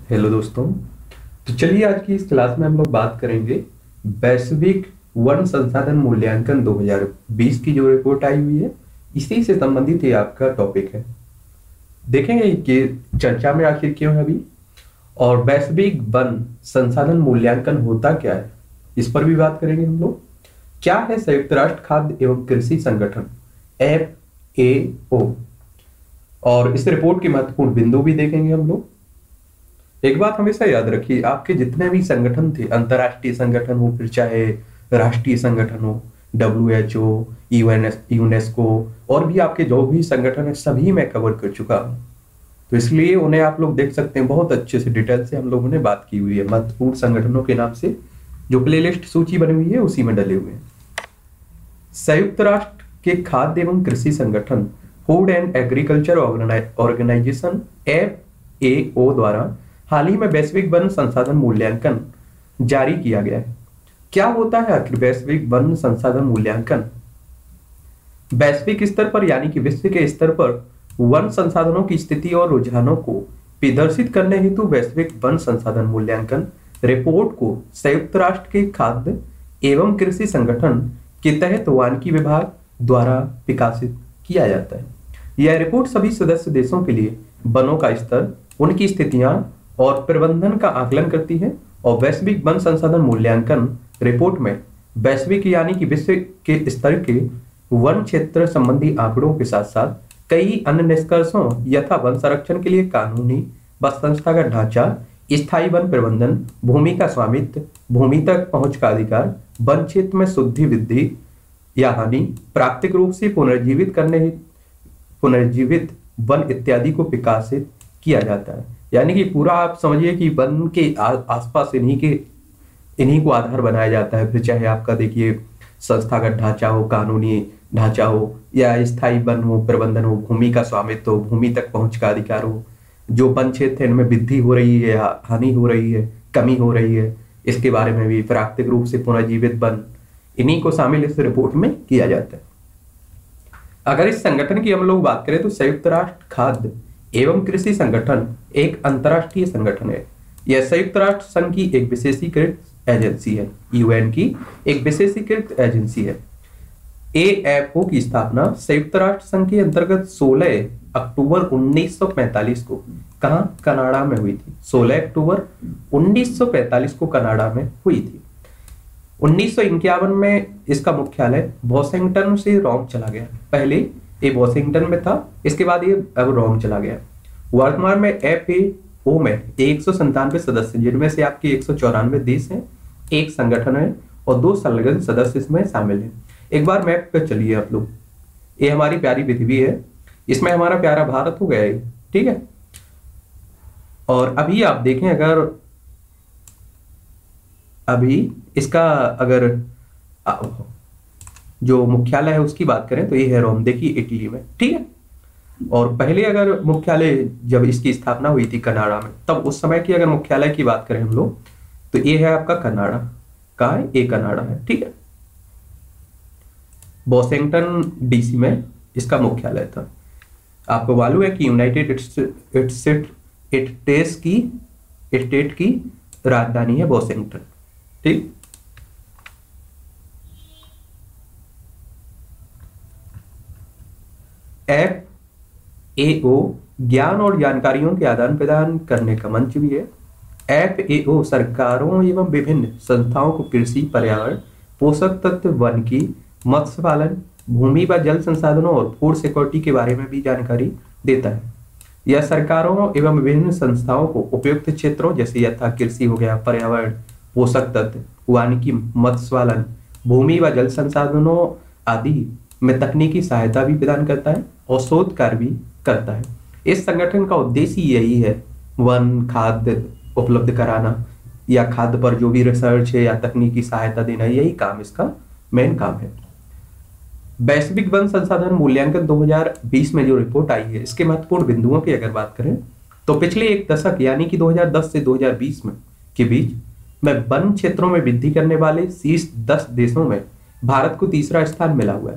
Hello दोस्तों। तो चलिए आज की इस क्लास में हम लोग बात करेंगे वैश्विक वन संसाधन मूल्यांकन 2020 की जो रिपोर्ट आई हुई है, इसी से संबंधित ये आपका टॉपिक है। देखेंगे कि चर्चा में आखिर क्यों है अभी, और वैश्विक वन संसाधन मूल्यांकन होता क्या है, इस पर भी बात करेंगे हम लोग। क्या है संयुक्त राष्ट्र खाद्य एवं कृषि संगठन FAO, और इस रिपोर्ट के महत्वपूर्ण बिंदु भी देखेंगे हम लोग। एक बात हमेशा याद रखिए, आपके जितने भी संगठन थे, अंतरराष्ट्रीय संगठन हो फिर चाहे राष्ट्रीय संगठन हो, WHO, यूनेस्को, और भी आपके जो भी संगठन है सभी मैं कवर कर चुका हूं। तो इसलिए उन्हें आप लोग देख सकते हैं, बहुत अच्छे से डिटेल से हम लोगों ने बात की हुई है। महत्वपूर्ण संगठनों के नाम से जो प्लेलिस्ट सूची बनी हुई है उसी में डले हुए हैं। संयुक्त राष्ट्र के खाद्य एवं कृषि संगठन food and agriculture organization FAO द्वारा हाल ही में वैश्विक वन संसाधन मूल्यांकन जारी किया गया है। क्या होता है आखिर वैश्विक वन संसाधन मूल्यांकन? वैश्विक स्तर पर यानी कि विश्व के स्तर पर वन संसाधनों की स्थिति और रुझानों को प्रदर्शित करने हेतु वैश्विक वन संसाधन मूल्यांकन रिपोर्ट को संयुक्त राष्ट्र के खाद्य एवं कृषि संगठन के तहत वानिकी विभाग द्वारा विकसित किया जाता है। यह रिपोर्ट सभी सदस्य देशों के लिए वनों का स्तर, उनकी स्थितियां और प्रबंधन का आकलन करती है। और वैश्विक वन संसाधन मूल्यांकन रिपोर्ट में वैश्विक यानी कि विश्व के स्तर के वन क्षेत्र संबंधी आंकड़ों के साथ साथ कई अन्य निष्कर्षों यथा वन संरक्षण के लिए कानूनी व संस्थागत ढांचा, स्थायी वन प्रबंधन, भूमि का स्वामित्व, भूमि तक पहुंच का अधिकार, वन क्षेत्र में शुद्धि वृद्धि या हानि, प्राकृतिक रूप से पुनर्जीवित वन इत्यादि को विकसित किया जाता है। यानी कि पूरा आप समझिए कि वन के आसपास इन्हीं को आधार बनाया जाता है। फिर चाहे आपका देखिए संस्थागत ढांचा हो, कानूनी ढांचा हो, या स्थायी वन हो, प्रबंधन हो, भूमि का स्वामित्व हो, भूमि तक पहुंच का अधिकार हो, जो वन क्षेत्र है इनमें वृद्धि हो रही है या हानि हो रही है, कमी हो रही है, इसके बारे में भी, प्राकृतिक रूप से पुनर्जीवित वन, इन्हीं को शामिल इस रिपोर्ट में किया जाता है। अगर इस संगठन की हम लोग बात करें तो संयुक्त राष्ट्र खाद्य एवं कृषि संगठन एक अंतरराष्ट्रीय संगठन है। यह संयुक्त राष्ट्र संघ की एक विशेषीकृत एजेंसी है, UN की एक विशेषीकृत एजेंसी है। AFO की स्थापना संयुक्त राष्ट्र संघ के अंतर्गत 16 अक्टूबर 1945 को कहां, कनाडा में हुई थी। 16 अक्टूबर 1945 को कनाडा में हुई थी। 1951 में इसका मुख्यालय वॉशिंगटन से रोम चला गया। पहले ये वॉशिंगटन में था, इसके बाद ये अब रोम चला गया। वर्तमान में FAO में 197 सदस्य, जिनमें से आपके 194 देश हैं, एक संगठन है और 2 संलग्न सदस्य इसमें शामिल हैं। एक बार मैप पे चलिए आप लोग, ये हमारी प्यारी पृथ्वी है, इसमें हमारा प्यारा भारत हो गया है, ठीक है। और अभी आप देखें, अगर अभी इसका अगर जो मुख्यालय है उसकी बात करें तो ये है रोम, देखिए इटली में, ठीक है। और पहले अगर मुख्यालय जब इसकी स्थापना हुई थी कनाडा में, तब उस समय की अगर मुख्यालय की बात करें हम लोग तो ये है आपका कनाडा, कहाँ है, ये कनाडा है, ठीक है। वॉशिंगटन DC में इसका मुख्यालय था। आपको मालूम है कि यूनाइटेड स्टेट की राजधानी है वॉशिंगटन, ठीक। FAO ज्ञान और जानकारियों के आदान प्रदान करने का मंच भी है। FAO सरकारों एवं विभिन्न संस्थाओं को कृषि, पर्यावरण, पोषक तत्व, वन की, मत्स्य पालन, भूमि व जल संसाधनों और फूड सिक्योरिटी के बारे में भी जानकारी देता है। यह सरकारों एवं विभिन्न संस्थाओं को उपयुक्त क्षेत्रों जैसे यथा कृषि हो गया, पर्यावरण, पोषक तत्व, वानिकी, मत्स्य पालन, भूमि व जल संसाधनों आदि में तकनीकी सहायता भी प्रदान करता है और शोध कार्य भी करता है। इस संगठन का उद्देश्य यही है, वन खाद्य उपलब्ध कराना या खाद्य पर जो भी रिसर्च है या तकनीकी सहायता देना, यही काम इसका मेन काम है। वैश्विक वन संसाधन मूल्यांकन 2020 में जो रिपोर्ट आई है, इसके महत्वपूर्ण बिंदुओं की अगर बात करें तो पिछले एक दशक यानी कि 2010 से 2020 में के बीच में वन क्षेत्रों में वृद्धि करने वाले शीर्ष 10 देशों में भारत को तीसरा स्थान मिला हुआ है।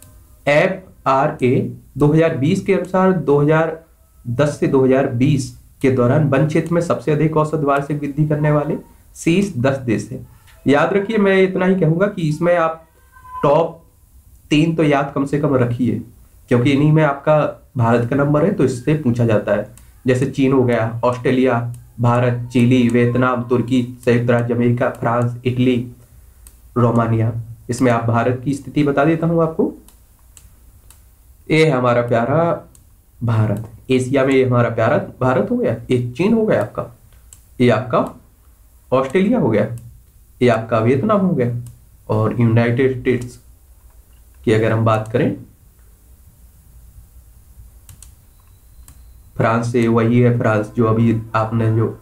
FRA 2020 के अनुसार 2010 से 2020 के दौरान वन क्षेत्र में सबसे अधिक औसत वार्षिक वृद्धि करने वाले शीर्ष 10 देश है। याद रखिए, मैं इतना ही कहूंगा कि इसमें आप टॉप 3 तो याद कम से कम रखिए, क्योंकि इन्हीं में आपका भारत का नंबर है तो इससे पूछा जाता है। जैसे चीन हो गया, ऑस्ट्रेलिया, भारत, चिली, वियतनाम, तुर्की, संयुक्त राज्य अमेरिका, फ्रांस, इटली, रोमानिया। इसमें आप भारत की स्थिति बता देता हूं आपको। ये है हमारा प्यारा भारत। एशिया में ये हमारा प्यारा भारत हो गया, ये चीन हो गया आपका, ये आपका ऑस्ट्रेलिया हो गया, ये आपका वियतनाम हो गया, और यूनाइटेड स्टेट्स की अगर हम बात करें, फ्रांस से वही है, फ्रांस जो अभी आपने जो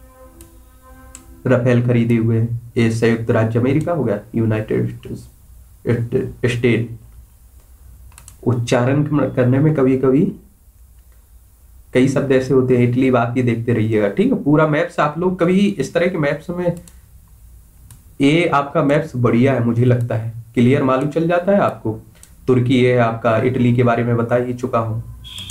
राफेल खरीदे हुए हैं, ये संयुक्त राज्य अमेरिका हो गया, यूनाइटेड स्टेट। उच्चारण करने में कभी कभी कई शब्द ऐसे होते हैं, इटली, बात ये देखते रहिएगा, ठीक है। पूरा मैप्स आप लोग कभी इस तरह के मैप्स में, ये आपका मैप्स बढ़िया है, मुझे लगता है क्लियर मालूम चल जाता है आपको। तुर्की ये है आपका, इटली के बारे में बता ही चुका हूं,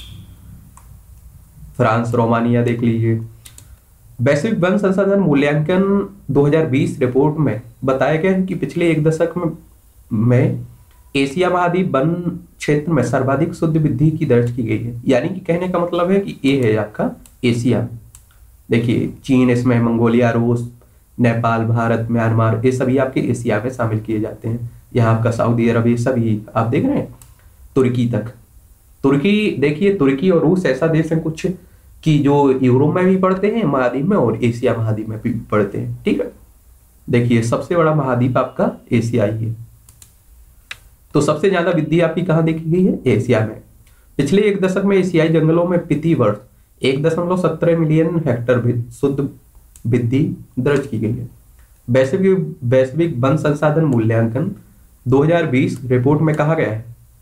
फ्रांस, रोमानिया देख लीजिए। वैश्विक वन संसाधन मूल्यांकन 2020 रिपोर्ट में बताया गया है कि पिछले एक दशक में एशिया महाद्वीप वन क्षेत्र में सर्वाधिक शुद्ध वृद्धि की दर्ज की गई है। यानी कि कहने का मतलब है कि ये है आपका एशिया। देखिए, चीन इसमें, मंगोलिया, रूस, नेपाल, भारत, म्यांमार, ये सभी आपके एशिया में शामिल किए जाते हैं। यहाँ आपका सऊदी अरब, ये सभी आप देख रहे हैं, तुर्की तक। तुर्की देखिए, तुर्की और रूस ऐसा देश है कुछ कि जो यूरोप में भी पड़ते हैं महाद्वीप में, और एशिया महाद्वीप में भी पड़ते हैं, ठीक है। देखिए, सबसे बड़ा महाद्वीप आपका एशिया ही है। तो सबसे ज्यादा वृद्धि आपकी कहां देखी गई है? एशिया में। पिछले एक दशक में एशियाई जंगलों में प्रति वर्ष 1.17 मिलियन हेक्टेयर शुद्ध वृद्धि दर्ज की गई है। वैश्विक वन संसाधन मूल्यांकन 2020 रिपोर्ट में कहा गया है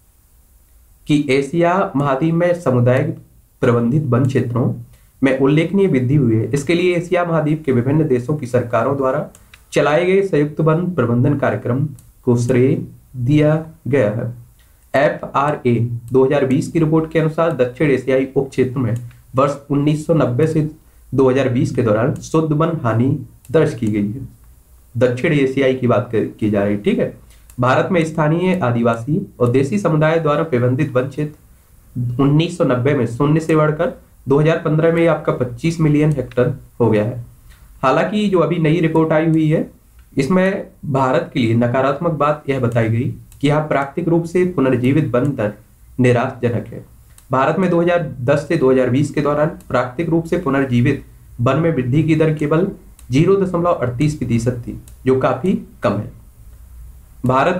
कि एशिया महाद्वीप में सामुदायिक प्रबंधित वन क्षेत्रों में उल्लेखनीय वृद्धि हुई है। इसके लिए एशिया महाद्वीप के विभिन्न देशों की सरकारों द्वारा चलाए गए संयुक्त वन प्रबंधन कार्यक्रम को श्रेय दिया गया है। FRA 2020 की रिपोर्ट के अनुसार दक्षिण एशियाई उप क्षेत्र में वर्ष 1990 से 2020 के दौरान शुद्ध वन हानि दर्ज की गई है। दक्षिण एशियाई की बात की जा रही, ठीक है। भारत में स्थानीय आदिवासी और देसी समुदाय द्वारा प्रबंधित वन क्षेत्र 1990 में शून्य से बढ़कर 2015 में आपका 25 मिलियन हेक्टेयर हो गया है। हालांकि जो अभी नई रिपोर्ट आई हुई है, इसमें भारत के लिए नकारात्मक बात यह बताई गई कि यहाँ प्राकृतिक रूप से पुनर्जीवित वन दर निराशाजनक है। भारत में 2010 से 2020 के दौरान प्राकृतिक रूप से पुनर्जीवित वन में वृद्धि की दर केवल 0.38% थी, जो काफी कम है। भारत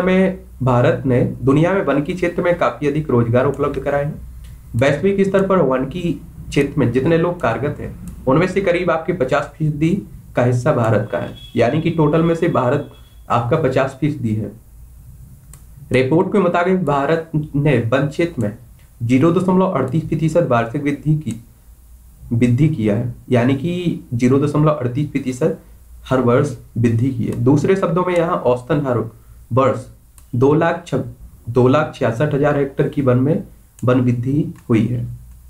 ने दुनिया में वन की क्षेत्र में काफी अधिक रोजगार उपलब्ध कराए हैं। वैश्विक स्तर पर वन की क्षेत्र में जितने लोग कार्यरत हैं, उनमें से करीब आपके 50% का हिस्सा भारत का है। यानी कि टोटल में से भारत आपका 50% है। रिपोर्ट के मुताबिक भारत ने वन क्षेत्र में 0.38% वार्षिक वृद्धि किया है। यानी कि 0.38% हर वर्ष वृद्धि की है। दूसरे शब्दों में यहाँ औसतन हर वर्ष 2,66,000 हेक्टेयर की वन वृद्धि हुई है।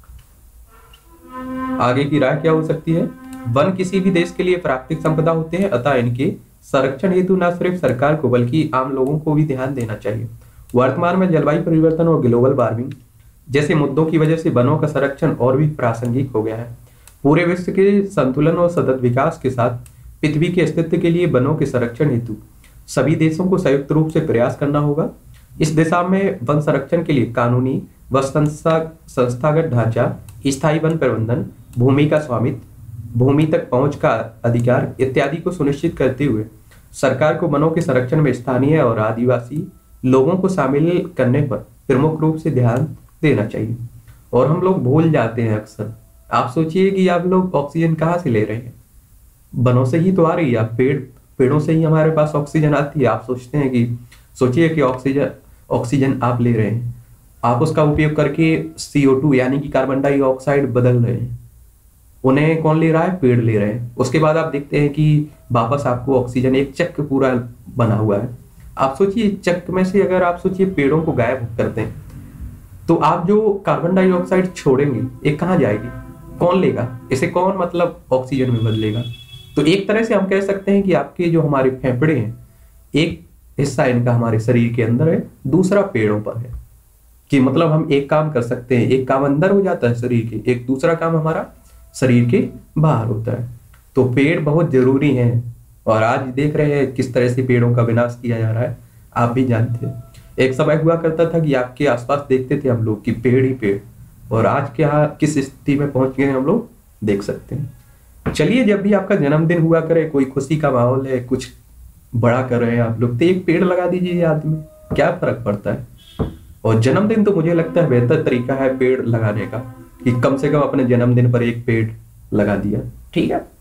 आगे की राय क्या हो सकती है? वन किसी भी देश के लिए प्राकृतिक संपदा होते हैं, अतः इनके संरक्षण हेतु न सिर्फ सरकार को बल्कि आम लोगों को भी ध्यान देना चाहिए। वर्तमान में जलवायु परिवर्तन और ग्लोबल वार्मिंग जैसे मुद्दों की वजह से वनों का संरक्षण और भी प्रासंगिक हो गया है। पूरे विश्व के संतुलन और सतत विकास के साथ पृथ्वी के अस्तित्व के लिए वनों के संरक्षण हेतु सभी देशों को संयुक्त रूप से प्रयास करना होगा। इस दिशा में वन संरक्षण के लिए कानूनी व संस्थागत ढांचा, स्थायी वन प्रबंधन, भूमि का स्वामित्व, भूमि तक पहुंच का अधिकार इत्यादि को सुनिश्चित करते हुए सरकार को वनों के संरक्षण में स्थानीय और आदिवासी लोगों को शामिल करने पर प्रमुख रूप से ध्यान देना चाहिए। और हम लोग भूल जाते हैं अक्सर। आप सोचिए कि आप लोग ऑक्सीजन कहाँ से ले रहे हैं? वनों से ही तो आ रही है। पेड़ों से ही हमारे पास ऑक्सीजन आती है। आप सोचिए कि ऑक्सीजन आप ले रहे हैं, आप उसका उपयोग करके CO2 यानी कि कार्बन डाइऑक्साइड बदल रहे हैं। उन्हें कौन ले रहा है? पेड़ ले रहे हैं। उसके बाद आप देखते हैं कि वापस आपको ऑक्सीजन, एक चक्र पूरा बना हुआ है। आप सोचिए, चक्र में से अगर आप सोचिए पेड़ों को गायब करते हैं तो आप जो कार्बन डाइऑक्साइड छोड़ेंगे, ये कहाँ जाएगी? कौन लेगा इसे, कौन मतलब ऑक्सीजन में बदलेगा। तो एक तरह से हम कह सकते हैं कि आपके जो हमारे फेफड़े हैं, एक हिस्सा इनका हमारे शरीर के अंदर है, दूसरा पेड़ों पर है। कि मतलब हम एक काम कर सकते हैं, एक काम अंदर हो जाता है शरीर के, एक दूसरा काम हमारा शरीर के बाहर होता है। तो पेड़ बहुत जरूरी हैं, और आज देख रहे हैं किस तरह से पेड़ों का विनाश किया जा रहा है, आप भी जानते हैं। एक समय हुआ करता था कि आपके आसपास देखते थे हम लोग कि पेड़ ही पेड़, और आज क्या किस स्थिति में पहुंच गए हैं हम लोग देख सकते हैं। चलिए, जब भी आपका जन्मदिन हुआ करे, कोई खुशी का माहौल है, कुछ बड़ा कर रहे हैं आप लोग, तो एक पेड़ लगा दीजिए याद में, क्या फर्क पड़ता है। और जन्मदिन तो मुझे लगता है बेहतर तरीका है पेड़ लगाने का, कि कम से कम अपने जन्मदिन पर एक पेड़ लगा दिया। ठीक है।